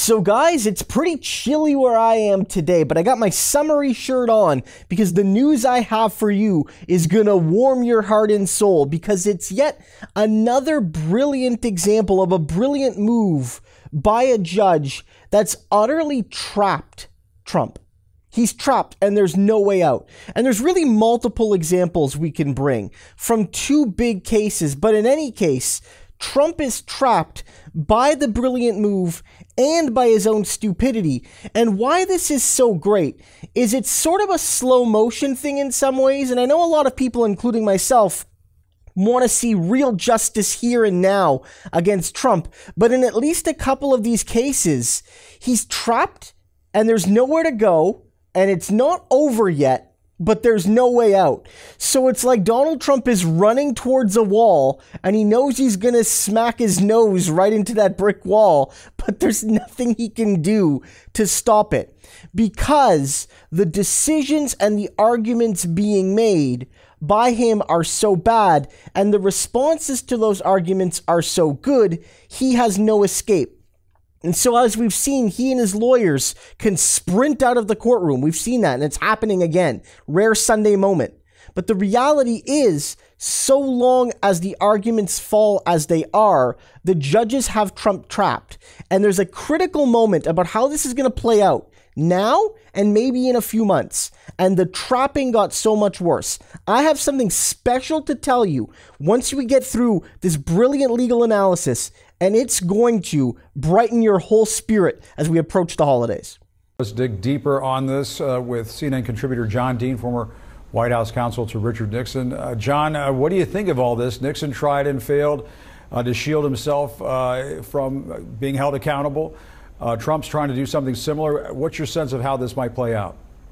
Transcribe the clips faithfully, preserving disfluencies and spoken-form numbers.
So guys, it's pretty chilly where I am today, but I got my summery shirt on because the news I have for you is gonna warm your heart and soul, because it's yet another brilliant example of a brilliant move by a judge that's utterly trapped Trump. He's trapped and there's no way out. And there's really multiple examples we can bring from two big cases, but in any case, Trump is trapped by the brilliant move and by his own stupidity. And why this is so great is it's sort of a slow motion thing in some ways. And I know a lot of people, including myself, want to see real justice here and now against Trump. But in at least a couple of these cases, he's trapped and there's nowhere to go. And it's not over yet, but there's no way out. So it's like Donald Trump is running towards a wall and he knows he's going to smack his nose right into that brick wall, but there's nothing he can do to stop it because the decisions and the arguments being made by him are so bad and the responses to those arguments are so good, he has no escape. And so as we've seen, he and his lawyers can sprint out of the courtroom. We've seen that, and it's happening again. Rare Sunday moment. But the reality is, so long as the arguments fall as they are, the judges have Trump trapped. And there's a critical moment about how this is going to play out now and maybe in a few months. And the trapping got so much worse. I have something special to tell you once we get through this brilliant legal analysis, and it's going to brighten your whole spirit as we approach the holidays. Let's dig deeper on this uh, with C N N contributor John Dean, former White House counsel to Richard Nixon. Uh, John, uh, what do you think of all this? Nixon tried and failed uh, to shield himself uh, from being held accountable. Uh, Trump's trying to do something similar. What's your sense of how this might play out?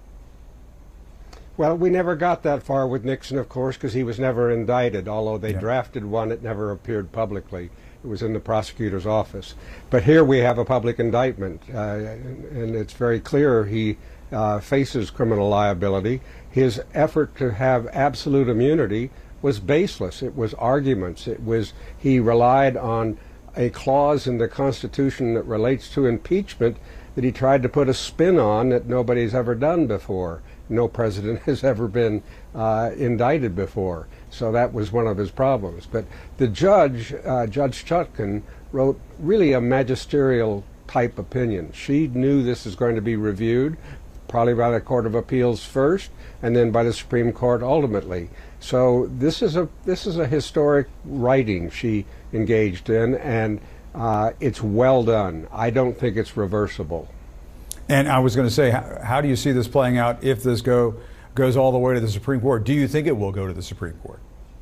Well, we never got that far with Nixon, of course, because he was never indicted. Although they yeah. drafted one, it never appeared publicly. It was in the prosecutor's office. But here we have a public indictment, uh, and it's very clear he uh, faces criminal liability. His effort to have absolute immunity was baseless. It was arguments. It was he relied on a clause in the Constitution that relates to impeachment that he tried to put a spin on that nobody's ever done before. No president has ever been uh, indicted before. So that was one of his problems. But the judge, uh, Judge Chutkan, wrote really a magisterial type opinion. She knew this is going to be reviewed, probably by the Court of Appeals first, and then by the Supreme Court ultimately. So this is a this is a historic writing she engaged in, and uh, it's well done. I don't think it's reversible. And I was going to say, how, how do you see this playing out if this go goes all the way to the Supreme Court? Do you think it will go to the Supreme Court?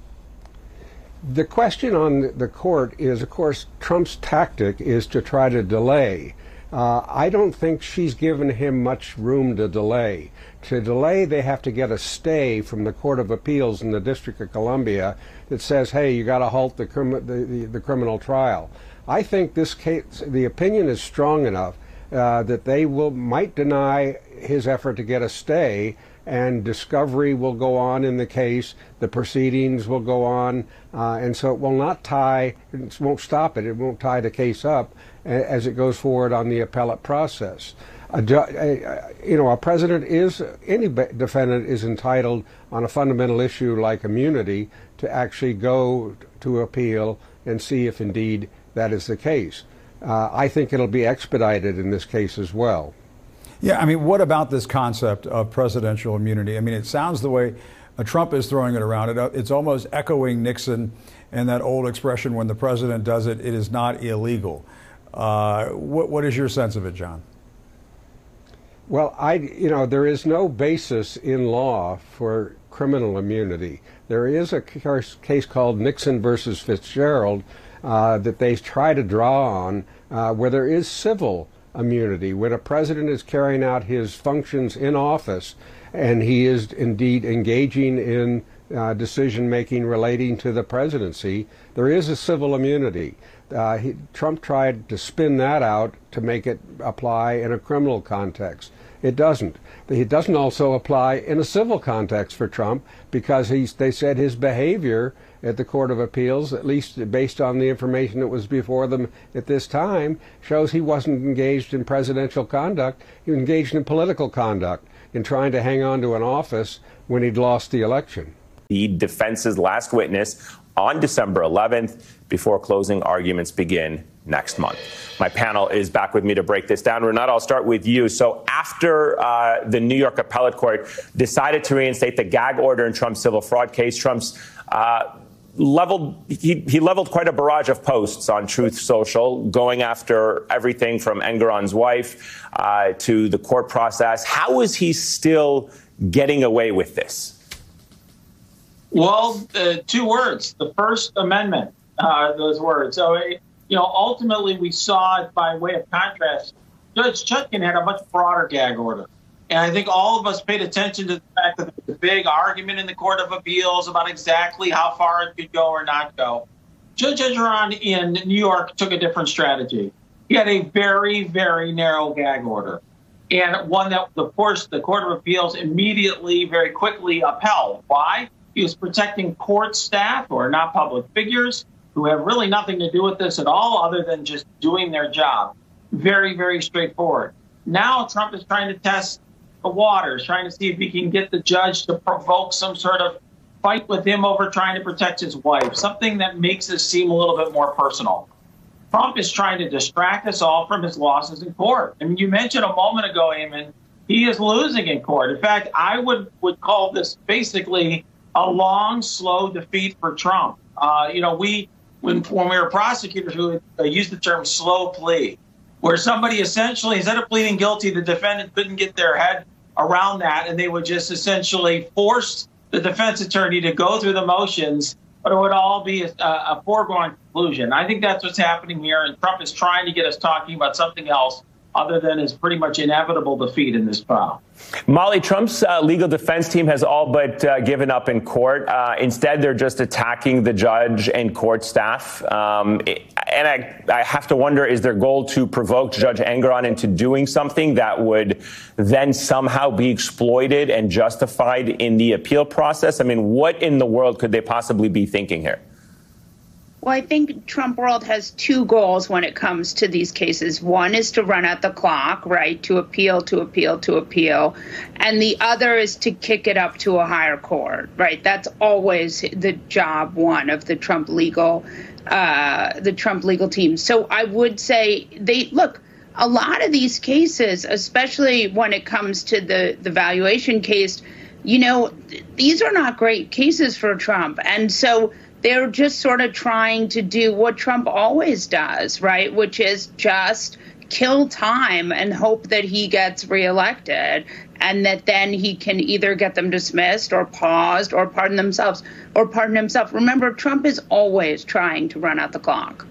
The question on the court is, of course, Trump's tactic is to try to delay. Uh, I don't think she's given him much room to delay. To delay, they have to get a stay from the Court of Appeals in the District of Columbia that says, hey, you got to halt the, crim the, the, the criminal trial. I think this case, the opinion is strong enough uh, that they will might deny his effort to get a stay, and discovery will go on in the case, the proceedings will go on, uh, and so it will not tie, it won't stop it, it won't tie the case up as it goes forward on the appellate process. A, a, you know, a president is, any defendant is entitled on a fundamental issue like immunity to actually go to appeal and see if indeed that is the case. Uh, I think it'll be expedited in this case as well. Yeah, I mean, what about this concept of presidential immunity? I mean, it sounds the way uh, Trump is throwing it around. It, uh, it's almost echoing Nixon and that old expression, when the president does it, it is not illegal. Uh, what, what is your sense of it, John? Well, I, you know, there is no basis in law for criminal immunity. There is a case called Nixon versus Fitzgerald uh, that they try to draw on uh, where there is civil immunity. When a president is carrying out his functions in office and he is indeed engaging in uh, decision making relating to the presidency, there is a civil immunity. Uh, he, Trump tried to spin that out to make it apply in a criminal context. It doesn't. It doesn't also apply in a civil context for Trump because he's, they said his behavior at the Court of Appeals, at least based on the information that was before them at this time, shows he wasn't engaged in presidential conduct. He was engaged in political conduct, in trying to hang on to an office when he'd lost the election. The defense's last witness on December eleventh before closing arguments begin next month. My panel is back with me to break this down. Renata, I'll start with you. So after uh, the New York Appellate Court decided to reinstate the gag order in Trump's civil fraud case, Trump's uh, leveled he, he leveled quite a barrage of posts on Truth Social, going after everything from Engoron's wife uh, to the court process. How is he still getting away with this? Well, uh, two words: the First Amendment. Uh, those words. So, it, you know, ultimately, we saw it by way of contrast. Judge Chutkan had a much broader gag order, and I think all of us paid attention to the fact that there was a big argument in the Court of Appeals about exactly how far it could go or not go. Judge Engoron in New York took a different strategy. He had a very, very narrow gag order, and one that, of course, the Court of Appeals immediately, very quickly upheld. Why? He was protecting court staff who are not public figures, who have really nothing to do with this at all other than just doing their job. Very, very straightforward. Now Trump is trying to test the waters, trying to see if he can get the judge to provoke some sort of fight with him over trying to protect his wife, something that makes this seem a little bit more personal. Trump is trying to distract us all from his losses in court. I mean, you mentioned a moment ago, Eamon, he is losing in court. In fact, I would, would call this basically a long, slow defeat for Trump. Uh, you know, we when when we were prosecutors, we would uh, use the term slow plea, where somebody essentially, instead of pleading guilty, the defendant couldn't get their head around that, and they would just essentially force the defense attorney to go through the motions, but it would all be a, a foregone conclusion. I think that's what's happening here, and Trump is trying to get us talking about something else other than his pretty much inevitable defeat in this trial. Molly, Trump's uh, legal defense team has all but uh, given up in court. Uh, instead, they're just attacking the judge and court staff. Um, and I, I have to wonder, is their goal to provoke Judge Engoron into doing something that would then somehow be exploited and justified in the appeal process? I mean, what in the world could they possibly be thinking here? Well, I think Trump world has two goals when it comes to these cases. One is to run out the clock, right, to appeal, to appeal, to appeal. And the other is to kick it up to a higher court, right? That's always the job one of the Trump legal, uh, the Trump legal team. So I would say they look, a lot of these cases, especially when it comes to the, the valuation case, you know, these are not great cases for Trump. And so they're just sort of trying to do what Trump always does, right, which is just kill time and hope that he gets reelected and that then he can either get them dismissed or paused or pardon themselves or pardon himself. Remember, Trump is always trying to run out the clock.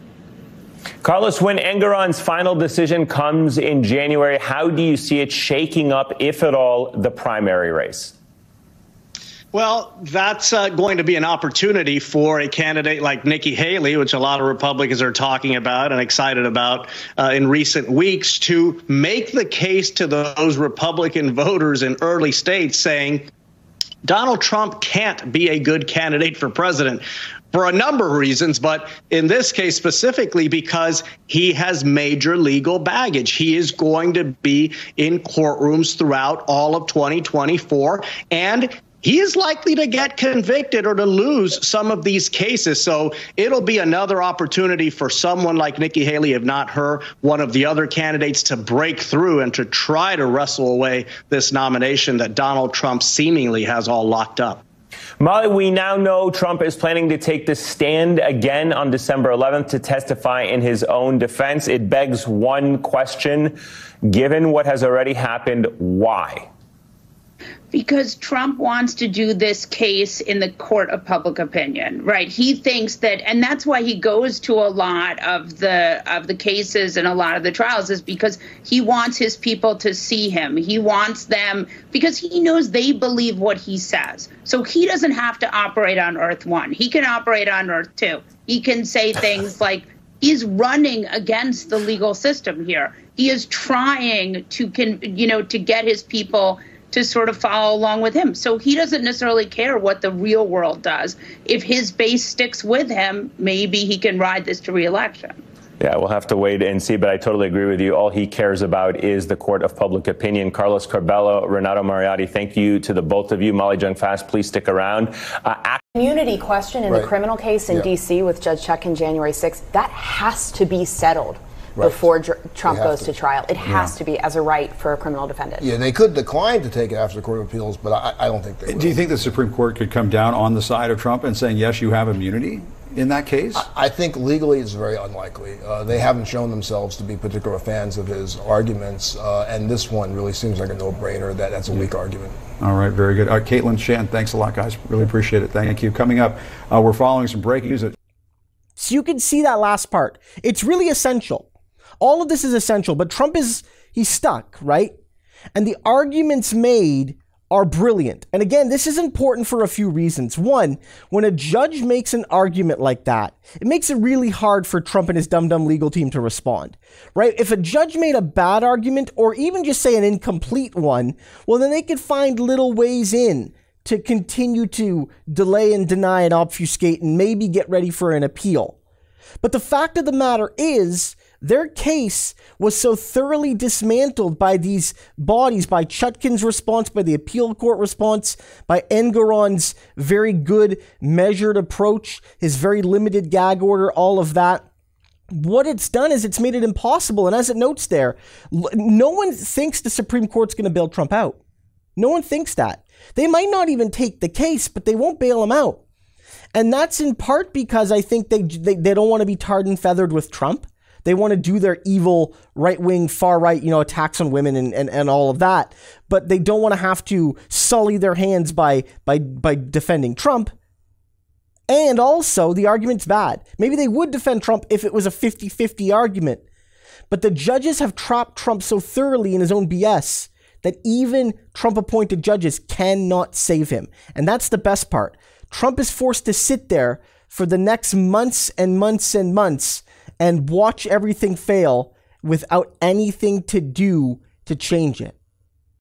Carlos, when Engoron's final decision comes in January, how do you see it shaking up, if at all, the primary race? Well, that's uh, going to be an opportunity for a candidate like Nikki Haley, which a lot of Republicans are talking about and excited about uh, in recent weeks, to make the case to those Republican voters in early states saying Donald Trump can't be a good candidate for president for a number of reasons, but in this case specifically because he has major legal baggage. He is going to be in courtrooms throughout all of twenty twenty-four, and he is likely to get convicted or to lose some of these cases. So it'll be another opportunity for someone like Nikki Haley, if not her, one of the other candidates, to break through and to try to wrestle away this nomination that Donald Trump seemingly has all locked up. Molly, we now know Trump is planning to take the stand again on December eleventh to testify in his own defense. It begs one question. Given what has already happened, why? Because Trump wants to do this case in the court of public opinion, right? He thinks that, and that's why he goes to a lot of the of the cases and a lot of the trials, is because he wants his people to see him. He wants them, because he knows they believe what he says. So he doesn't have to operate on Earth One. He can operate on Earth Two. He can say things like, he's running against the legal system here. He is trying to, can, you know, to get his people to sort of follow along with him. So he doesn't necessarily care what the real world does. If his base sticks with him, maybe he can ride this to re-election. Yeah, we'll have to wait and see, but I totally agree with you. All he cares about is the court of public opinion. Carlos Curbelo, Renato Mariotti, thank you to the both of you. Molly Jong-Fast, please stick around. Uh, Immunity question in right. the criminal case in yeah. D C with Judge Chutkan January sixth, that has to be settled right. before Dr- Trump goes to. to trial. It has yeah. to be as a right for a criminal defendant. Yeah, they could decline to take it after the Court of Appeals, but I, I don't think they will. Do you think the Supreme Court could come down on the side of Trump and saying, yes, you have immunity in that case? I, I think legally it's very unlikely. Uh, they haven't shown themselves to be particular fans of his arguments, uh, and this one really seems like a no-brainer that that's a weak argument. All right, very good. Uh, Caitlin Shan, thanks a lot, guys. Really appreciate it. Thank you. Coming up, uh, we're following some breaking news. So you can see that last part. It's really essential. All of this is essential, but Trump is, he's stuck, right? And the arguments made are brilliant. And again, this is important for a few reasons. One, when a judge makes an argument like that, it makes it really hard for Trump and his dumb-dumb legal team to respond, right? If a judge made a bad argument or even just say an incomplete one, well, then they could find little ways in to continue to delay and deny and obfuscate and maybe get ready for an appeal. But the fact of the matter is, their case was so thoroughly dismantled by these bodies, by Chutkan's response, by the appeal court response, by Engoron's very good measured approach, his very limited gag order, all of that. What it's done is it's made it impossible. And as it notes there, no one thinks the Supreme Court's going to bail Trump out. No one thinks that. They might not even take the case, but they won't bail him out. And that's in part because I think they, they, they don't want to be tarred and feathered with Trump. They want to do their evil right-wing, far-right, you know, attacks on women and, and, and all of that. But they don't want to have to sully their hands by, by, by defending Trump. And also, the argument's bad. Maybe they would defend Trump if it was a fifty-fifty argument. But the judges have trapped Trump so thoroughly in his own B S that even Trump-appointed judges cannot save him. And that's the best part. Trump is forced to sit there for the next months and months and months and watch everything fail without anything to do to change it.